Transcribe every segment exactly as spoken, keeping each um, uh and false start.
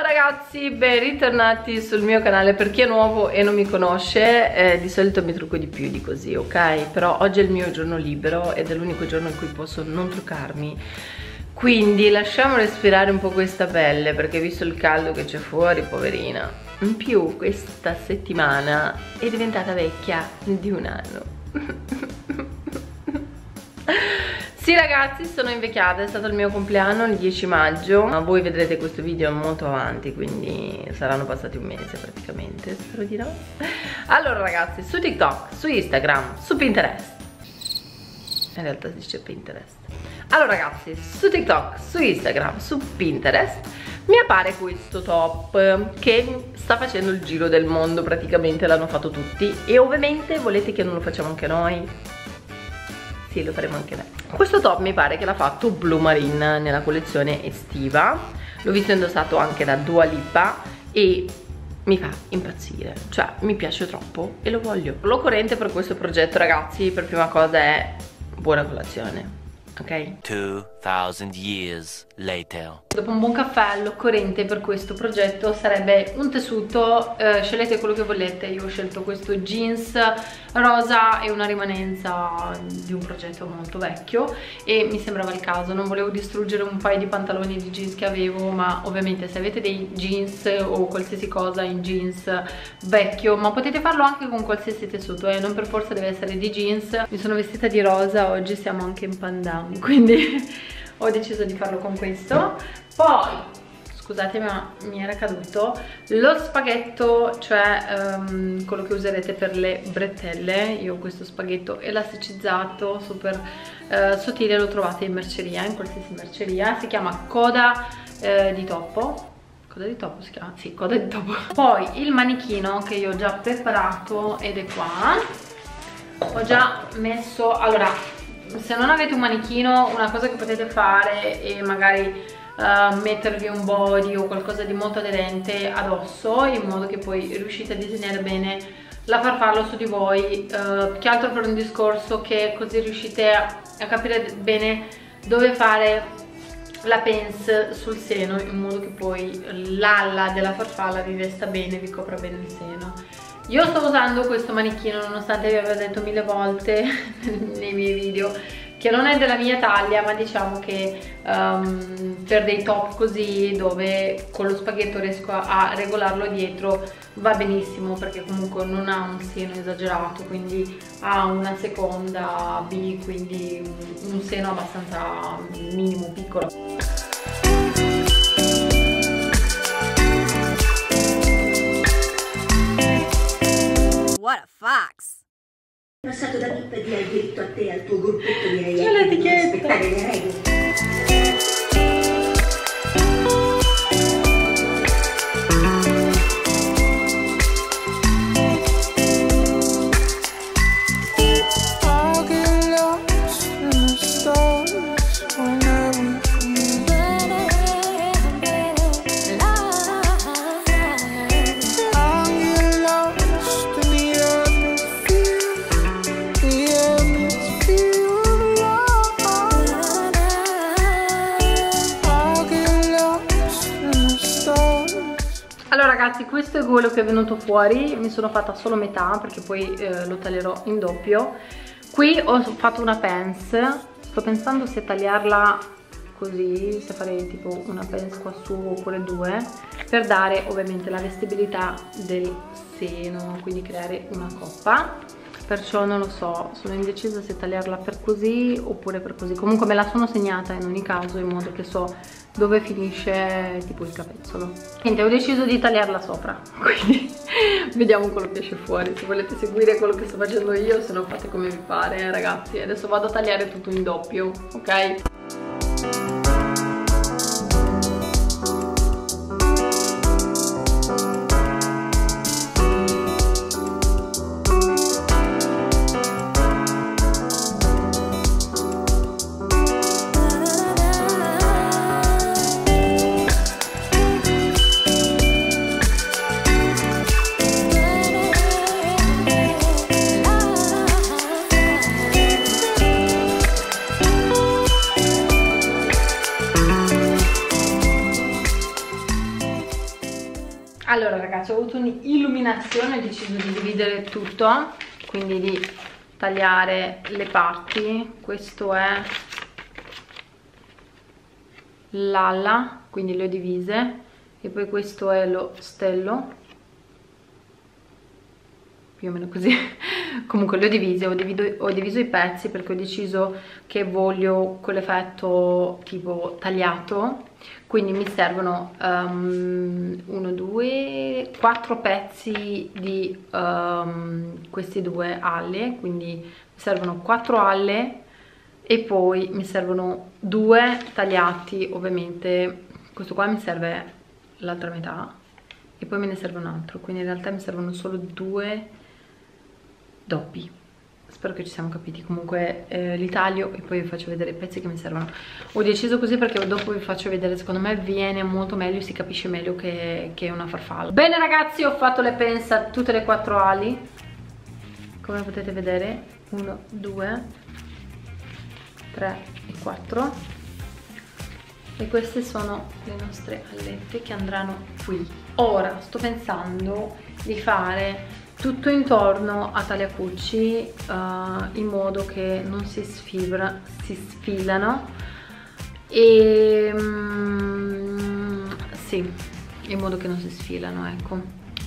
ragazzi, ben ritornati sul mio canale. Per chi è nuovo e non mi conosce, eh, di solito mi trucco di più di così, ok? Però oggi è il mio giorno libero ed è l'unico giorno in cui posso non truccarmi, quindi lasciamo respirare un po' questa pelle, perché visto il caldo che c'è fuori, poverina. In più questa settimana è diventata vecchia di un anno. Sì ragazzi, sono invecchiata, è stato il mio compleanno il dieci maggio, ma voi vedrete questo video molto avanti, quindi saranno passati un mese praticamente, spero di no. Allora ragazzi, su TikTok, su Instagram, su Pinterest, in realtà si dice Pinterest. Allora ragazzi, su TikTok, su Instagram, su Pinterest mi appare questo top che sta facendo il giro del mondo, praticamente l'hanno fatto tutti e ovviamente volete che non lo facciamo anche noi? Sì, lo faremo anche noi. Questo top mi pare che l'ha fatto Blue Marine nella collezione estiva. L'ho visto indossato anche da Dua Lipa e mi fa impazzire, cioè mi piace troppo e lo voglio. L'occorrente per questo progetto ragazzi, per prima cosa, è buona colazione, ok? two thousand years later. Dopo un buon caffè, l'occorrente per questo progetto sarebbe un tessuto, eh, scegliete quello che volete. Io ho scelto questo jeans rosa e una rimanenza di un progetto molto vecchio e mi sembrava il caso, non volevo distruggere un paio di pantaloni di jeans che avevo, ma ovviamente se avete dei jeans o qualsiasi cosa in jeans vecchio, ma potete farlo anche con qualsiasi tessuto, eh, non per forza deve essere di jeans. Mi sono vestita di rosa, oggi siamo anche in pandan, quindi ho deciso di farlo con questo. Poi scusate ma mi era caduto lo spaghetto, cioè um, quello che userete per le bretelle. Io ho questo spaghetto elasticizzato super uh, sottile, lo trovate in merceria, in qualsiasi merceria. Si chiama coda uh, di topo. Coda di topo si chiama? Sì, coda di topo. Poi il manichino che io ho già preparato ed è qua. Ho già messo, allora, se non avete un manichino, una cosa che potete fare è magari uh, mettervi un body o qualcosa di molto aderente addosso, in modo che poi riuscite a disegnare bene la farfalla su di voi, uh, più che altro per un discorso che così riuscite a, a capire bene dove fare la pence sul seno, in modo che poi l'ala della farfalla vi vesta bene, vi copra bene il seno. Io sto usando questo manichino nonostante vi abbia detto mille volte nei miei video che non è della mia taglia, ma diciamo che um, per dei top così dove con lo spaghetto riesco a regolarlo dietro va benissimo, perché comunque non ha un seno esagerato, quindi ha una seconda B, quindi un seno abbastanza minimo, piccolo. What a fox! Passato da Pippa e dia il diritto a te e al tuo gruppetto di reietti c'è l'etichetta di rispettare le regole. Allora ragazzi, questo è quello che è venuto fuori. Mi sono fatta solo metà perché poi eh, lo taglierò in doppio. Qui ho fatto una pence, sto pensando se tagliarla così, se fare tipo una pence qua su oppure due, per dare ovviamente la vestibilità del seno, quindi creare una coppa. Perciò non lo so, sono indecisa se tagliarla per così oppure per così. Comunque me la sono segnata in ogni caso, in modo che so dove finisce tipo il capezzolo. Niente, ho deciso di tagliarla sopra, quindi vediamo quello che esce fuori. Se volete seguire quello che sto facendo io, se no fate come vi pare, eh, ragazzi. Adesso vado a tagliare tutto in doppio, ok? Allora ragazzi, ho avuto un'illuminazione, ho deciso di dividere tutto, quindi di tagliare le parti. Questo è l'ala, quindi le ho divise, e poi questo è lo stello, più o meno così. Comunque le ho divise, ho diviso, ho diviso i pezzi perché ho deciso che voglio quell'effetto tipo tagliato, quindi mi servono um, uno, due, quattro pezzi di um, questi due alle, quindi mi servono quattro alle e poi mi servono due tagliati, ovviamente questo qua mi serve l'altra metà e poi me ne serve un altro, quindi in realtà mi servono solo due doppi. Spero che ci siamo capiti. Comunque eh, li taglio e poi vi faccio vedere i pezzi che mi servono. Ho deciso così perché dopo vi faccio vedere, secondo me viene molto meglio, si capisce meglio che, che è una farfalla. Bene ragazzi, ho fatto le pensa tutte le quattro ali, come potete vedere, uno, due, tre e quattro, e queste sono le nostre allette che andranno qui. Ora sto pensando di fare tutto intorno a tagliacucci uh, in modo che non si sfibra, si sfilano e um, sì, in modo che non si sfilano, ecco.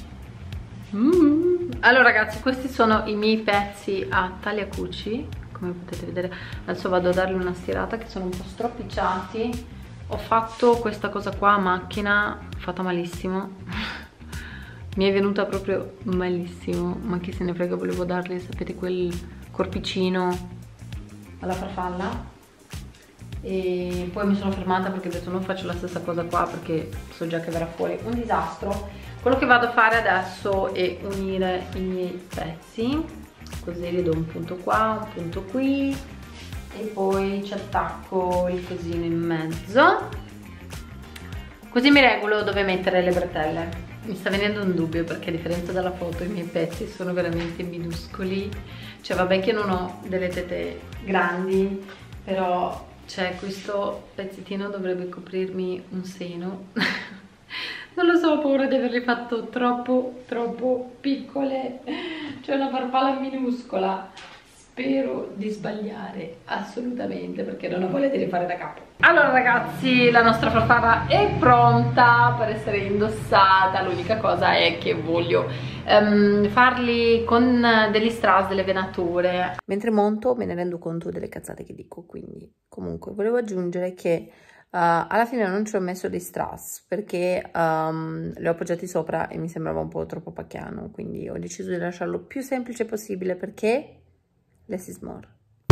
Mm. Allora ragazzi, questi sono i miei pezzi a tagliacucci, come potete vedere. Adesso vado a dargli una stirata che sono un po' stropicciati. Ho fatto questa cosa qua a macchina, fatta malissimo. Mi è venuta proprio malissimo, ma chi se ne frega, volevo darle, sapete, quel corpicino alla farfalla. E poi mi sono fermata perché ho detto non faccio la stessa cosa qua perché so già che verrà fuori un disastro. Quello che vado a fare adesso è unire i miei pezzi, così li do un punto qua, un punto qui e poi ci attacco il cosino in mezzo, così mi regolo dove mettere le bretelle. Mi sta venendo un dubbio perché a differenza dalla foto i miei pezzi sono veramente minuscoli, cioè vabbè che non ho delle tette grandi, però cioè questo pezzettino dovrebbe coprirmi un seno. Non lo so, ho paura di averli fatto troppo troppo piccole, cioè una farfalla minuscola. Spero di sbagliare assolutamente perché non ho voglia di rifare da capo. Allora ragazzi, la nostra farfalla è pronta per essere indossata. L'unica cosa è che voglio um, farli con degli strass, delle venature. Mentre monto me ne rendo conto delle cazzate che dico, quindi comunque volevo aggiungere che uh, alla fine non ci ho messo dei strass perché um, li ho appoggiati sopra e mi sembrava un po' troppo pacchiano, quindi ho deciso di lasciarlo più semplice possibile perché less is more.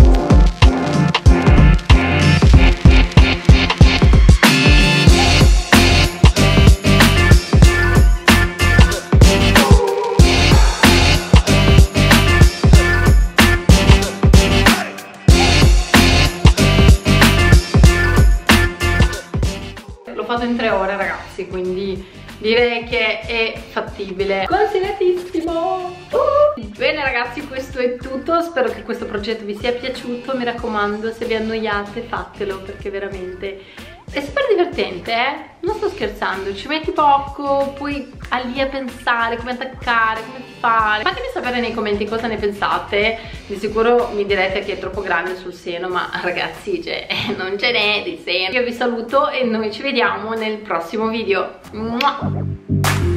L'ho fatto in tre ore ragazzi, quindi direi che è fattibile. Consigliatissimo! Uh! Bene ragazzi, questo è tutto. Spero che questo progetto vi sia piaciuto. Mi raccomando, se vi annoiate fatelo perché veramente è super divertente, eh? Non sto scherzando, ci metti poco, poi a lì a pensare come attaccare, come fare. Fatemi sapere nei commenti cosa ne pensate. Di sicuro mi direte che è troppo grande sul seno, ma ragazzi, cioè, non ce n'è di seno. Io vi saluto e noi ci vediamo nel prossimo video. Mua!